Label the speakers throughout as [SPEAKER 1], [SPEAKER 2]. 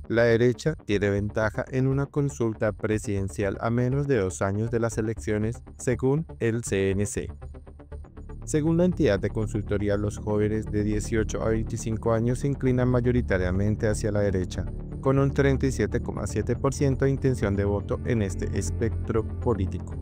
[SPEAKER 1] La derecha tiene ventaja en una consulta presidencial a menos de 2 años de las elecciones, según el CNC. Según la entidad de consultoría, los jóvenes de 18 a 25 años se inclinan mayoritariamente hacia la derecha, con un 37,7% de intención de voto en este espectro político.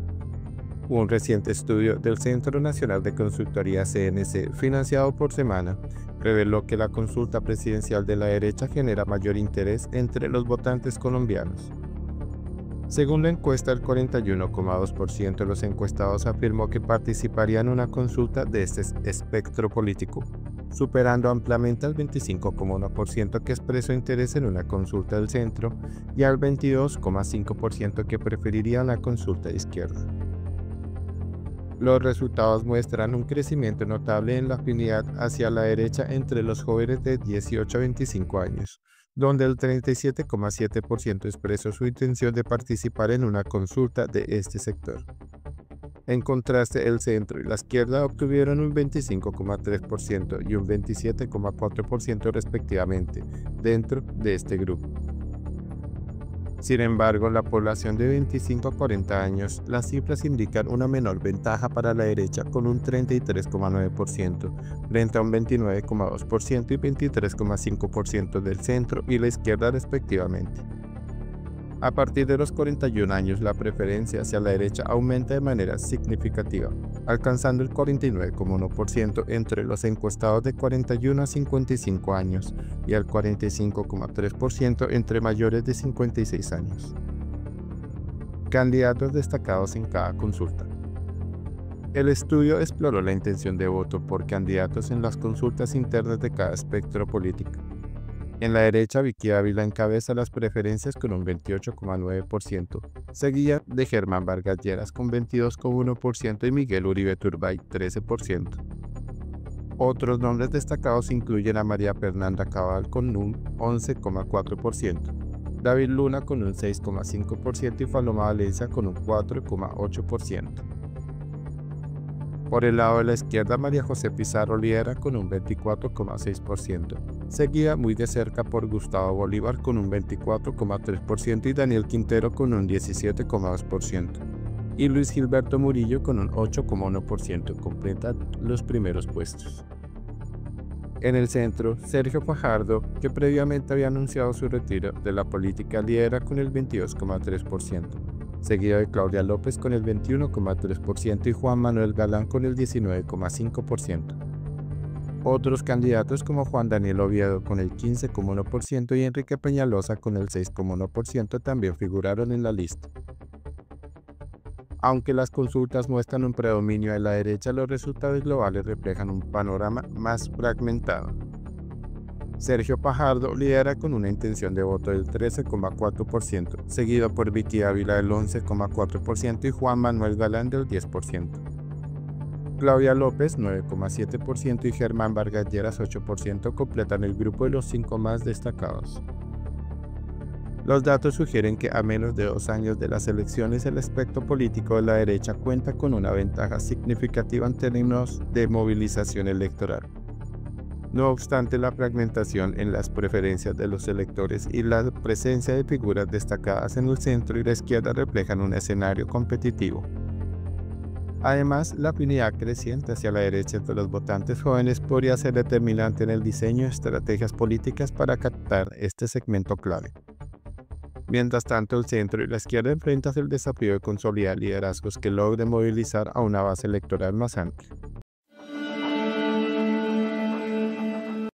[SPEAKER 1] Un reciente estudio del Centro Nacional de Consultoría CNC, financiado por Semana, reveló que la consulta presidencial de la derecha genera mayor interés entre los votantes colombianos. Según la encuesta, el 41,2% de los encuestados afirmó que participaría en una consulta de este espectro político, superando ampliamente al 25,1% que expresó interés en una consulta del centro y al 22,5% que preferiría una consulta de izquierda. Los resultados muestran un crecimiento notable en la afinidad hacia la derecha entre los jóvenes de 18 a 25 años, donde el 37,7% expresó su intención de participar en una consulta de este sector. En contraste, el centro y la izquierda obtuvieron un 25,3% y un 27,4% respectivamente dentro de este grupo. Sin embargo, la población de 25 a 40 años, las cifras indican una menor ventaja para la derecha con un 33,9% frente a un 29,2% y 23,5% del centro y la izquierda respectivamente. A partir de los 41 años, la preferencia hacia la derecha aumenta de manera significativa, alcanzando el 49,1% entre los encuestados de 41 a 55 años y el 45,3% entre mayores de 56 años. Candidatos destacados en cada consulta. El estudio exploró la intención de voto por candidatos en las consultas internas de cada espectro político. En la derecha, Vicky Ávila encabeza las preferencias con un 28,9%, seguida de Germán Vargas Lleras con 22,1% y Miguel Uribe Turbay 13%. Otros nombres destacados incluyen a María Fernanda Cabal con un 11,4%, David Luna con un 6,5% y Paloma Valencia con un 4,8%. Por el lado de la izquierda, María José Pizarro lidera con un 24,6%, seguida muy de cerca por Gustavo Bolívar con un 24,3% y Daniel Quintero con un 17,2%, y Luis Gilberto Murillo con un 8,1%, completan los primeros puestos. En el centro, Sergio Fajardo, que previamente había anunciado su retiro de la política, lidera con el 22,3%. Seguido de Claudia López con el 21,3% y Juan Manuel Galán con el 19,5%. Otros candidatos como Juan Daniel Oviedo con el 15,1% y Enrique Peñalosa con el 6,1% también figuraron en la lista. Aunque las consultas muestran un predominio de la derecha, los resultados globales reflejan un panorama más fragmentado. Sergio Fajardo lidera con una intención de voto del 13,4%, seguido por Vicky Ávila del 11,4% y Juan Manuel Galán del 10%. Claudia López 9,7% y Germán Vargas Lleras 8% completan el grupo de los 5 más destacados. Los datos sugieren que a menos de 2 años de las elecciones, el espectro político de la derecha cuenta con una ventaja significativa en términos de movilización electoral. No obstante, la fragmentación en las preferencias de los electores y la presencia de figuras destacadas en el centro y la izquierda reflejan un escenario competitivo. Además, la afinidad creciente hacia la derecha entre los votantes jóvenes podría ser determinante en el diseño de estrategias políticas para captar este segmento clave. Mientras tanto, el centro y la izquierda enfrentan el desafío de consolidar liderazgos que logren movilizar a una base electoral más amplia.